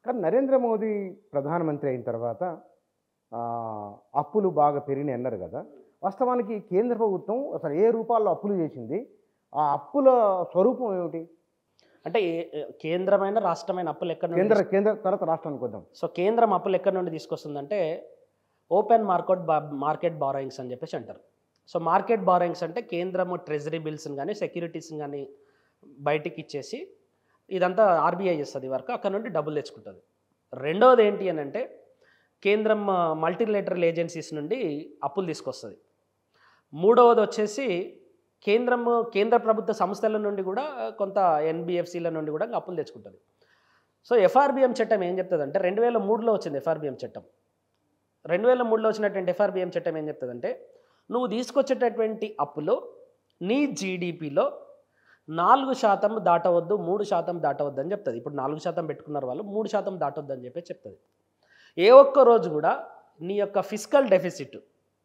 కానీ నరేంద్ర మోదీ ప్రధానమంత్రి అయిన తర్వాత అప్పులు బాగా పెరిగినాయి అన్నారు కదా. వాస్తవానికి కేంద్ర ప్రభుత్వం అసలు ఏ రూపాల్లో అప్పులు చేసింది, ఆ అప్పుల స్వరూపం ఏమిటి? అంటే కేంద్రమైన రాష్ట్రమైన అప్పులు ఎక్కడ నుండి కేంద్ర తర్వాత రాష్ట్రానికి వద్దాం. సో కేంద్రం అప్పులు ఎక్కడి నుండి తీసుకొస్తుందంటే ఓపెన్ మార్కెట్ బారోయింగ్స్ అని చెప్పేసి అంటారు. సో మార్కెట్ బారోయింగ్స్ అంటే కేంద్రము ట్రెజరీ బిల్స్ని కానీ సెక్యూరిటీస్ని కానీ బయటికి ఇచ్చేసి ఇదంతా ఆర్బీఐ చేస్తుంది వరకు, అక్కడ నుండి డబ్బులు తెచ్చుకుంటుంది. రెండవది ఏంటి అని అంటే కేంద్రం మల్టీలేటరల్ ఏజెన్సీస్ నుండి అప్పులు తీసుకొస్తుంది. మూడవది వచ్చేసి కేంద్ర ప్రభుత్వ సంస్థల నుండి కూడా కొంత ఎన్బిఎఫ్సిల నుండి కూడా అప్పులు తెచ్చుకుంటుంది. సో ఎఫ్ఆర్బిఎం చట్టం ఏం చెప్తుంది అంటే 2003లో వచ్చింది ఎఫ్ఆర్బిఎం చట్టం. 2003లో వచ్చినటువంటి ఎఫ్ఆర్బిఎం చట్టం ఏం చెప్తుందంటే నువ్వు తీసుకొచ్చేటటువంటి అప్పులో నీ జీడిపిలో 4% దాటవద్దు, 3% దాటవద్దు అని చెప్తుంది. ఇప్పుడు 4% పెట్టుకున్నారు వాళ్ళు, 3% దాటవద్దు అని చెప్పి చెప్తుంది. ఏ ఒక్క రోజు కూడా నీ యొక్క ఫిస్కల్ డెఫిసిట్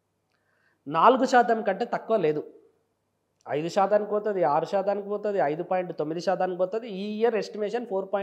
4% కంటే తక్కువ లేదు. 5% పోతుంది, 6% పోతుంది, 5.9% పోతుంది. ఈ year estimation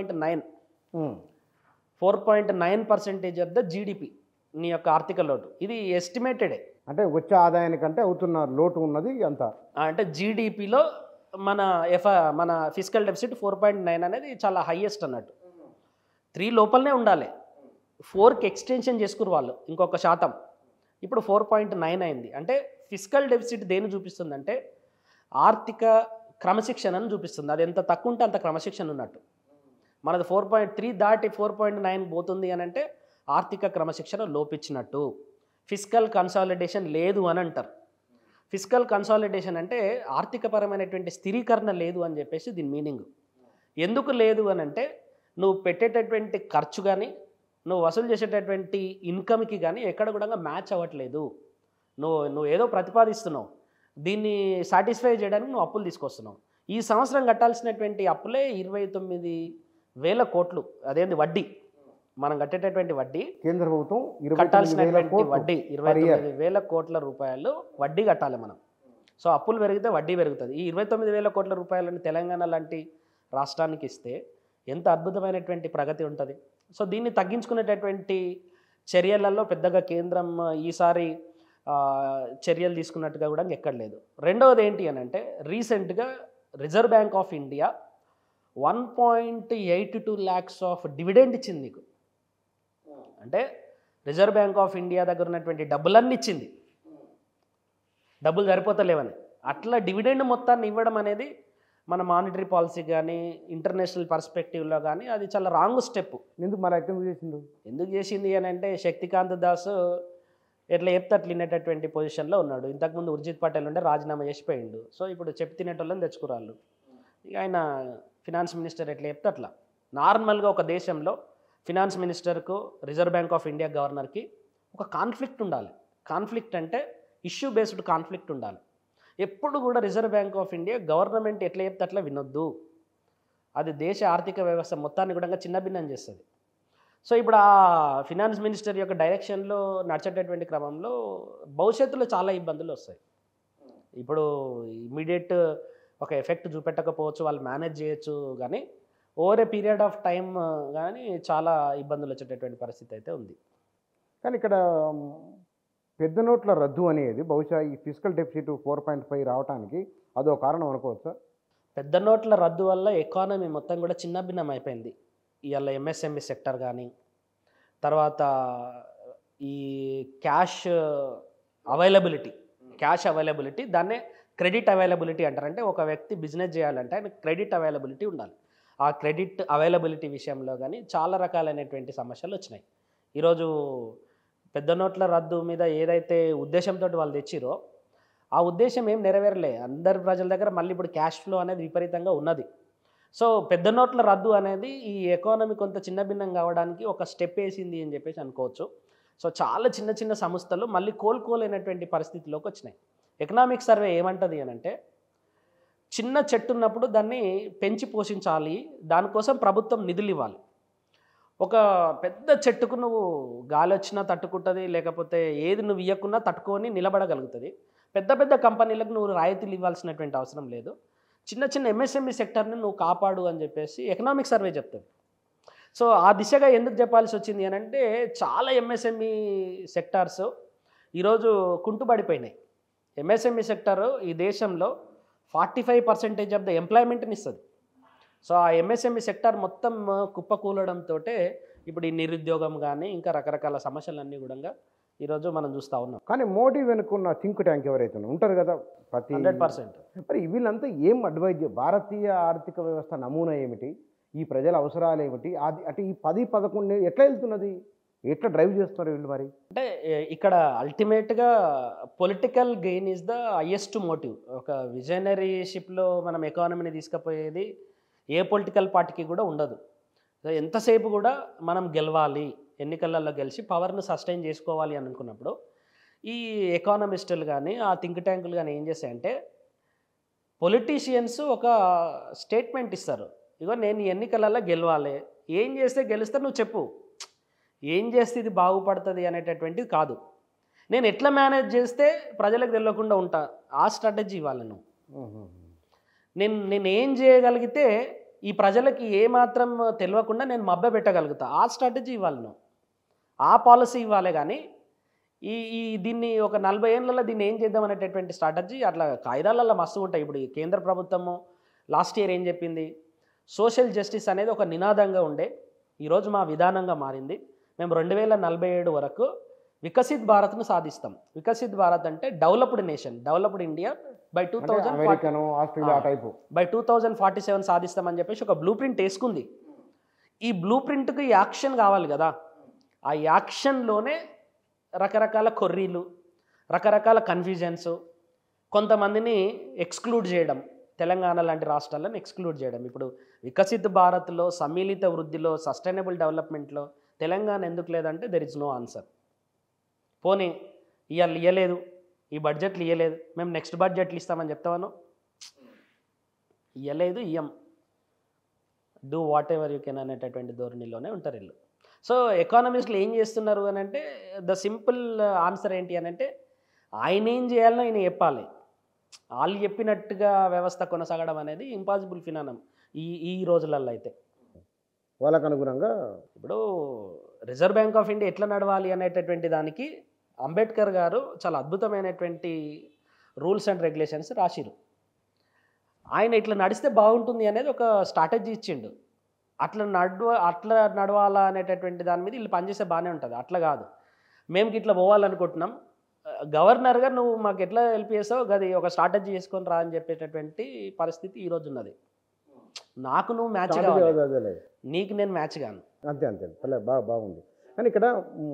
4.9% of the GDP నీ యొక్క ఆర్థిక లోటు. ఇది ఎస్టిమేటెడే, అంటే వచ్చే ఆదాయానికంటే అవుతున్న లోటు ఉన్నది అంత. అంటే జీడిపిలో మన ఫిస్కల్ డెఫిసిట్ 4.9 అనేది చాలా హైయెస్ట్ అన్నట్టు. 3 లోపలనే ఉండాలి. 4కి ఎక్స్టెన్షన్ చేసుకురు వాళ్ళు ఇంకొక శాతం. ఇప్పుడు 4.9 అయింది. అంటే ఫిస్కల్ డెఫిసిట్ దేని చూపిస్తుందంటే ఆర్థిక క్రమశిక్షణను చూపిస్తుంది. అది ఎంత తక్కువ ఉంటే అంత క్రమశిక్షణ ఉన్నట్టు. మనది 4.3 దాటి 4.9 పోతుంది అని అంటే ఆర్థిక క్రమశిక్షణ లోపించినట్టు. ఫిస్కల్ కన్సాలిడేషన్ లేదు అని అంటారు. ఫిస్కల్ కన్సాలిడేషన్ అంటే ఆర్థికపరమైనటువంటి స్థిరీకరణ లేదు అని చెప్పేసి దీని మీనింగ్. ఎందుకు లేదు అని అంటే నువ్వు పెట్టేటటువంటి ఖర్చు కానీ నువ్వు వసూలు చేసేటటువంటి ఇన్కమ్కి కానీ ఎక్కడ కూడా మ్యాచ్ అవ్వట్లేదు. నువ్వు ఏదో ప్రతిపాదిస్తున్నావు, దీన్ని సాటిస్ఫై చేయడానికి నువ్వు అప్పులు తీసుకొస్తున్నావు. ఈ సంవత్సరం కట్టాల్సినటువంటి అప్పులే 29,000 కోట్లు. అదేంటి వడ్డీ, మనం కట్టేటటువంటి వడ్డీ, కేంద్ర ప్రభుత్వం కట్టాల్సినటువంటి వడ్డీ 29,000 కోట్ల రూపాయలు వడ్డీ కట్టాలి మనం. సో అప్పులు పెరిగితే వడ్డీ పెరుగుతుంది. ఈ 29,000 కోట్ల రూపాయలని తెలంగాణ లాంటి రాష్ట్రానికి ఇస్తే ఎంత అద్భుతమైనటువంటి ప్రగతి ఉంటుంది. సో దీన్ని తగ్గించుకునేటటువంటి చర్యలలో పెద్దగా కేంద్రం ఈసారి చర్యలు తీసుకున్నట్టుగా కూడా ఎక్కడ లేదు. రెండవది ఏంటి అని అంటే రీసెంట్గా reserve bank of India 1.82 lakhs of dividend ఇచ్చింది నీకు. అంటే రిజర్వ్ బ్యాంక్ ఆఫ్ ఇండియా దగ్గర ఉన్నటువంటి డబ్బులన్నీ ఇచ్చింది, డబ్బులు సరిపోతలేవని. అట్లా డివిడెండ్ మొత్తాన్ని ఇవ్వడం అనేది మన మానిటరీ పాలసీ కానీ ఇంటర్నేషనల్ పర్స్పెక్టివ్లో కానీ అది చాలా రాంగ్ స్టెప్. ఎందుకు చేసింది అని అంటే శక్తికాంత్ దాస్ ఎట్లా చెప్తే అట్లా వినేటటువంటి పొజిషన్లో ఉన్నాడు. ఇంతకుముందు ఉర్జిత్ పటేల్ ఉంటే రాజీనామా చేసిపోయిండు. సో ఇప్పుడు చెప్పి తినేటోళ్ళని తెచ్చుకురాళ్ళు. ఇక ఆయన ఫినాన్స్ మినిస్టర్ ఎట్లా చెప్తే అట్లా. నార్మల్గా ఒక దేశంలో ఫినాన్స్ మినిస్టర్కు రిజర్వ్ బ్యాంక్ ఆఫ్ ఇండియా గవర్నర్కి ఒక కాన్ఫ్లిక్ట్ ఉండాలి. కాన్ఫ్లిక్ట్ అంటే ఇష్యూ బేస్డ్ కాన్ఫ్లిక్ట్ ఉండాలి. ఎప్పుడు కూడా reserve bank of India government ఎట్లా చెప్తే అట్లా వినొద్దు. అది దేశ ఆర్థిక వ్యవస్థ మొత్తాన్ని కూడా చిన్నభిన్నం చేస్తుంది. సో ఇప్పుడు ఆ ఫినాన్స్ మినిస్టర్ యొక్క డైరెక్షన్లో నడిచేటటువంటి క్రమంలో భవిష్యత్తులో చాలా ఇబ్బందులు వస్తాయి. ఇప్పుడు ఇమీడియట్ ఒక ఎఫెక్ట్ చూపెట్టకపోవచ్చు, వాళ్ళు మేనేజ్ చేయొచ్చు, కానీ over a period of time కానీ చాలా ఇబ్బందులు వచ్చేటటువంటి పరిస్థితి అయితే ఉంది. కానీ ఇక్కడ పెద్ద నోట్ల రద్దు అనేది బహుశా ఈ ఫిస్కల్ డెఫిసిట్ 4.5 రావడానికి అదో కారణం అనుకోవచ్చా? పెద్ద నోట్ల రద్దు వల్ల ఎకానమీ మొత్తం కూడా చిన్నభిన్నం అయిపోయింది. ఇవాళ ఎంఎస్ఎంఈ సెక్టర్ కానీ, తర్వాత ఈ క్యాష్ అవైలబిలిటీ దాన్నే క్రెడిట్ అవైలబిలిటీ అంటారు. అంటే ఒక వ్యక్తి బిజినెస్ చేయాలంటే ఆయన క్రెడిట్ అవైలబిలిటీ ఉండాలి. ఆ క్రెడిట్ అవైలబిలిటీ విషయంలో కానీ చాలా రకాలైనటువంటి సమస్యలు వచ్చినాయి. ఈరోజు పెద్ద నోట్ల రద్దు మీద ఏదైతే ఉద్దేశంతో వాళ్ళు తెచ్చిరో ఆ ఉద్దేశం ఏం నెరవేరలే. అందరి ప్రజల దగ్గర మళ్ళీ ఇప్పుడు క్యాష్ ఫ్లో అనేది విపరీతంగా ఉన్నది. సో పెద్ద నోట్ల రద్దు అనేది ఈ ఎకానమీ కొంత చిన్నభిన్నం కావడానికి ఒక స్టెప్ వేసింది అని చెప్పేసి అనుకోవచ్చు. సో చాలా చిన్న చిన్న సంస్థలు మళ్ళీ కోలుకోలేనటువంటి పరిస్థితిలోకి వచ్చినాయి. ఎకనామిక్ సర్వే ఏమంటుంది అని అంటే చిన్న చెట్టు ఉన్నప్పుడు దాన్ని పెంచి పోషించాలి, దానికోసం ప్రభుత్వం నిధులు ఇవ్వాలి. ఒక పెద్ద చెట్టుకు నువ్వు గాలి వచ్చినా తట్టుకుంటుంది, లేకపోతే ఏది నువ్వు ఇవ్వకున్నా తట్టుకొని నిలబడగలుగుతుంది. పెద్ద పెద్ద కంపెనీలకు నువ్వు రాయితీలు ఇవ్వాల్సినటువంటి అవసరం లేదు. చిన్న చిన్న ఎంఎస్ఎంఈ సెక్టర్ని నువ్వు కాపాడు అని చెప్పేసి ఎకనామిక్ సర్వే చెప్తుంది. సో ఆ దిశగా ఎందుకు చెప్పాల్సి వచ్చింది అని అంటే చాలా ఎంఎస్ఎంఈ సెక్టార్స్ ఈరోజు కుంటుబడిపోయినాయి. ఎంఎస్ఎంఈ సెక్టారు ఈ దేశంలో 45% ఆఫ్ ద ఎంప్లాయ్మెంట్ని ఇస్తుంది. సో ఆ ఎంఎస్ఎంఈ సెక్టార్ మొత్తం కుప్పకూలడంతో ఇప్పుడు ఈ నిరుద్యోగం కానీ ఇంకా రకరకాల సమస్యలన్నీ కూడా ఈరోజు మనం చూస్తూ ఉన్నాం. కానీ మోడీ వెనుకున్న థింక్ ట్యాంక్ ఎవరైతే ఉంటారు కదా, ప్రతి 100%. మరి వీళ్ళంతా ఏం అడ్వైజ్, భారతీయ ఆర్థిక వ్యవస్థ నమూనా ఏమిటి, ఈ ప్రజల అవసరాలు ఏమిటి, అది అంటే ఈ 10-11 ఎట్లా వెళ్తున్నది, ఎట్లా డ్రైవ్ చేస్తున్నారు వీళ్ళు? మరి అంటే ఇక్కడ అల్టిమేట్గా political gain is the highest motive. ఒక విజనరీషిప్లో మనం ఎకానమీని తీసుకుపోయేది ఏ పొలిటికల్ పార్టీకి కూడా ఉండదు. ఎంతసేపు కూడా మనం గెలవాలి, ఎన్నికలలో గెలిచి పవర్ను సస్టైన్ చేసుకోవాలి అని అనుకున్నప్పుడు ఈ ఎకానమిస్టులు కానీ ఆ థింక్ ట్యాంకులు కానీ ఏం చేస్తాయంటే పొలిటీషియన్స్ ఒక స్టేట్మెంట్ ఇస్తారు, ఇగో నేను ఈ ఎన్నికలలో గెలవాలి, ఏం చేస్తే గెలుస్తా నువ్వు చెప్పు, ఏం చేస్తే ఇది బాగుపడుతుంది అనేటటువంటిది కాదు, నేను ఎట్లా మేనేజ్ చేస్తే ప్రజలకు తెలియకుండా ఉంటా, ఆ స్ట్రాటజీ ఇవ్వాలి నువ్వు. నేను ఏం చేయగలిగితే ఈ ప్రజలకి ఏమాత్రం తెలియకుండా నేను మభ్య పెట్టగలుగుతా, ఆ స్ట్రాటజీ ఇవ్వాలి నువ్వు, ఆ పాలసీ ఇవ్వాలి. కానీ ఈ దీన్ని ఒక 40 ఏళ్ళలో దీన్ని ఏం చేద్దాం అనేటటువంటి స్ట్రాటజీ అట్లా కాయిదాలలో మస్తు ఉంటాయి. ఇప్పుడు ఈ కేంద్ర ప్రభుత్వము లాస్ట్ ఇయర్ ఏం చెప్పింది, సోషల్ జస్టిస్ అనేది ఒక నినాదంగా ఉండే, ఈరోజు మా విధానంగా మారింది. మేము 2047 వరకు వికసిత్ భారత్ను సాధిస్తాం. వికసిత్ భారత్ అంటే developed nation, developed India by 2047 సాధిస్తామని చెప్పేసి ఒక బ్లూ ప్రింట్ వేసుకుంది. ఈ బ్లూ ప్రింట్కి యాక్షన్ కావాలి కదా, ఆ యాక్షన్లోనే రకరకాల కొర్రీలు, రకరకాల కన్ఫ్యూజన్స్, కొంతమందిని ఎక్స్క్లూడ్ చేయడం, తెలంగాణ లాంటి రాష్ట్రాలను ఎక్స్క్లూడ్ చేయడం. ఇప్పుడు వికసిత్ భారత్లో, సమ్మిళిత వృద్ధిలో, సస్టైనబుల్ డెవలప్మెంట్లో తెలంగాణ ఎందుకు లేదంటే దెర్ ఇస్ నో ఆన్సర్. పోనీ ఇవ్వలేదు, ఈ బడ్జెట్లు ఇవ్వలేదు, మేము నెక్స్ట్ బడ్జెట్లు ఇస్తామని చెప్తామను, ఇవ్వలేదు, ఇయ్యం, do whatever you can అనేటటువంటి ధోరణిలోనే ఉంటారు వీళ్ళు. సో ఎకానమిస్టులు ఏం చేస్తున్నారు అని అంటే ద సింపుల్ ఆన్సర్ ఏంటి అని అంటే ఆయన ఏం చేయాలో ఆయన చెప్పాలి, వాళ్ళు చెప్పినట్టుగా వ్యవస్థ కొనసాగడం అనేది ఇంపాసిబుల్ ఫినానం ఈ రోజులలో. అయితే వాళ్ళకు అనుగుణంగా ఇప్పుడు రిజర్వ్ బ్యాంక్ ఆఫ్ ఇండియా ఎట్లా నడవాలి అనేటటువంటి దానికి అంబేద్కర్ గారు చాలా అద్భుతమైనటువంటి రూల్స్ అండ్ రెగ్యులేషన్స్ రాసిరు. ఆయన ఇట్లా నడిస్తే బాగుంటుంది అనేది ఒక స్ట్రాటజీ ఇచ్చిండు. అట్లా నడవాలా అనేటటువంటి దాని మీద వీళ్ళు పనిచేస్తే బాగానే ఉంటుంది. అట్లా కాదు, మేము ఇట్లా పోవాలనుకుంటున్నాం, గవర్నర్గా నువ్వు మాకు ఎట్లా హెల్ప్ చేస్తావు, అది ఒక స్ట్రాటజీ చేసుకొని రా అని చెప్పేటటువంటి పరిస్థితి ఈరోజు ఉన్నది. నాకు నువ్వు మ్యాచ్ కావాలి, నీకు నేను మ్యాచ్ కాను, అంతే అంతే. బాగుంది. కానీ ఇక్కడ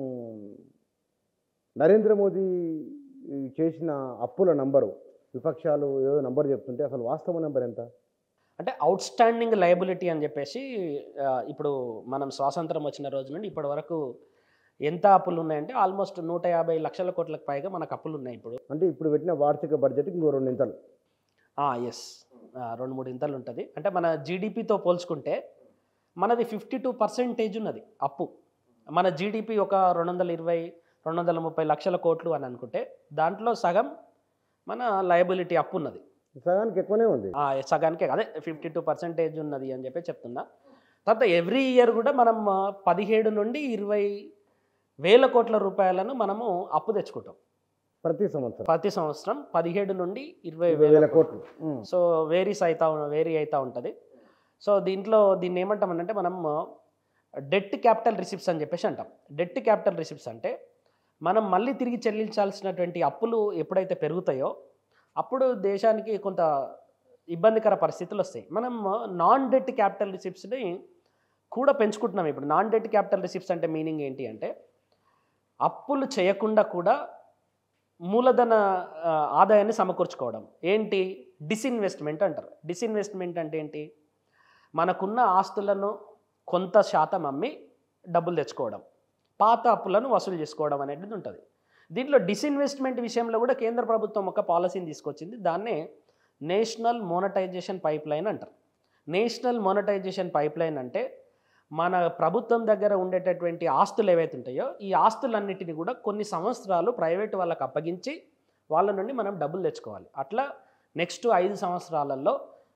నరేంద్ర మోదీ చేసిన అప్పుల నంబరు విపక్షాలు ఏదో నంబర్ చెప్తుంటే అసలు వాస్తవ నెంబర్ ఎంత అంటే అవుట్ స్టాండింగ్ లయబిలిటీ అని చెప్పేసి ఇప్పుడు మనం స్వాతంత్రం వచ్చిన రోజు నుండి ఇప్పటి వరకు ఎంత అప్పులు ఉన్నాయంటే ఆల్మోస్ట్ 150 లక్షల కోట్లకు పైగా మనకు అప్పులు ఉన్నాయి ఇప్పుడు. అంటే ఇప్పుడు పెట్టిన వార్షిక బడ్జెట్ ఇంకో 2 ఇంతలు. ఎస్, 2-3 ఇంతలు ఉంటుంది. అంటే మన జీడిపితో పోల్చుకుంటే మనది 52% ఉన్నది అప్పు. మన జీడిపి ఒక 220-230 లక్షల కోట్లు అని అనుకుంటే దాంట్లో సగం మన లయబిలిటీ అప్పు ఉన్నది. సగానికి ఎక్కువనే ఉంది. సగానికి అదే 52% ఉన్నది అని చెప్పి చెప్తున్నా. తర్వాత ఎవ్రీ ఇయర్ కూడా మనం 17 నుండి 20 వేల కోట్ల రూపాయలను మనము అప్పు తెచ్చుకుంటాం ప్రతి సంవత్సరం 17 నుండి 20 వేల కోట్లు. సో వేరీ అవుతా ఉంటుంది. సో దీన్ని ఏమంటామనంటే మనం డెట్ క్యాపిటల్ రిసిప్ట్స్ అని చెప్పేసి అంటాం. డెట్ క్యాపిటల్ రిసిప్ట్స్ అంటే మనం మళ్ళీ తిరిగి చెల్లించాల్సినటువంటి అప్పులు ఎప్పుడైతే పెరుగుతాయో అప్పుడు దేశానికి కొంత ఇబ్బందికర పరిస్థితులు వస్తాయి. మనం నాన్ డెట్ క్యాపిటల్ రిసిప్ట్స్ని కూడా పెంచుకుంటున్నాం. ఇప్పుడు నాన్ డెట్ క్యాపిటల్ రిసిప్ట్స్ అంటే మీనింగ్ ఏంటి అంటే అప్పులు చేయకుండా కూడా మూలధన ఆదాయాన్ని సమకూర్చుకోవడం. ఏంటి డిస్ఇన్వెస్ట్మెంట్ అంటారు. డిస్ఇన్వెస్ట్మెంట్ అంటే ఏంటి, మనకున్న ఆస్తులను కొంత శాతం అమ్మి డబ్బులు తెచ్చుకోవడం, పాత అప్పులను వసూలు చేసుకోవడం అనేది ఉంటుంది. దీంట్లో డిస్ఇన్వెస్ట్మెంట్ విషయంలో కూడా కేంద్ర ప్రభుత్వం ఒక పాలసీని తీసుకొచ్చింది. దాన్నే నేషనల్ మోనటైజేషన్ పైప్ లైన్ అంటారు. నేషనల్ మోనటైజేషన్ పైప్ లైన్ అంటే మన ప్రభుత్వం దగ్గర ఉండేటటువంటి ఆస్తులు ఏవైతే ఉంటాయో ఈ ఆస్తులన్నిటిని కూడా కొన్ని సంవత్సరాలు ప్రైవేటు వాళ్ళకి అప్పగించి వాళ్ళ నుండి మనం డబ్బులు తెచ్చుకోవాలి. అట్లా నెక్స్ట్ 5 సంవత్సరాలలో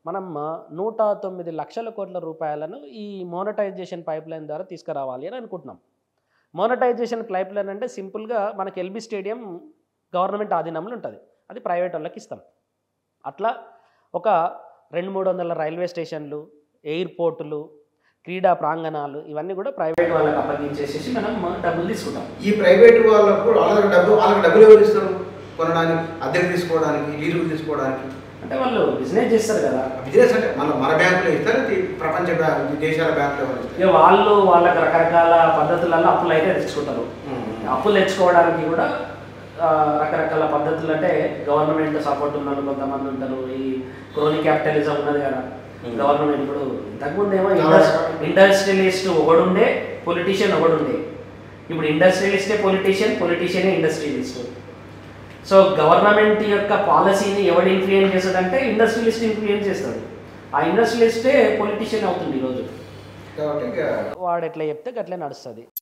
మనం 109 లక్షల కోట్ల రూపాయలను ఈ మోనటైజేషన్ పైప్ లైన్ ద్వారా తీసుకురావాలి అని అనుకుంటున్నాం. మోనటైజేషన్ పైప్ లైన్ అంటే సింపుల్గా మనకి ఎల్బీ స్టేడియం గవర్నమెంట్ ఆధీనంలో ఉంటుంది, అది ప్రైవేట్ వాళ్ళకి ఇస్తాం. అట్లా ఒక 200-300 రైల్వే స్టేషన్లు, ఎయిర్పోర్టులు, క్రీడా ప్రాంగణాలు ఇవన్నీ కూడా ప్రైవేట్ వాళ్ళకి అప్పగించేసేసి మనం డబ్బులు తీసుకుంటాం. ఈ ప్రైవేట్ వాళ్ళకు వాళ్ళకి డబ్బులు ఎవరు ఇస్తారు? కొనడానికి, అద్దెకు తీసుకోవడానికి, లీజుకు తీసుకోవడానికి. అంటే వాళ్ళు బిజినెస్ చేస్తారు కదా. బిజినెస్ అంటే మన బ్యాంకులో ఇస్తారు, ప్రపంచ బ్యాంకు, దేశాల బ్యాంకులో ఇక వాళ్ళు వాళ్ళకి రకరకాల పద్ధతులలో అప్పులు అయితే తెచ్చుకుంటారు. అప్పులు తెచ్చుకోవడానికి కూడా రకరకాల పద్ధతులు, అంటే గవర్నమెంట్ సపోర్ట్ ఉన్న వాళ్ళు కొంతమంది ఉంటారు. ఈ క్రోనీ క్యాపిటలిజం ఉన్నది కదా గవర్నమెంట్. ఇప్పుడు ఇంతకుముందు ఏమో ఇండస్ట్రియలిస్ట్ ఒకడుండే, పొలిటీషియన్ ఒకడుండే. ఇప్పుడు ఇండస్ట్రియలిస్టే పొలిటీషియన్, పొలిటీషియనే ఇండస్ట్రియలిస్ట్. సో గవర్నమెంట్ యొక్క పాలసీని ఎవడు ఇన్ఫ్లుయెన్స్ చేస్తాడంటే ఇండస్ట్రియలిస్ట్ ఇన్ఫ్లుయెన్స్ చేస్తాడు. ఆ ఇండస్ట్రియలిస్టే పొలిటీషియన్ అవుతుంది ఈరోజు. వాడు ఎట్లా చెప్తే అట్లే నడుస్తుంది.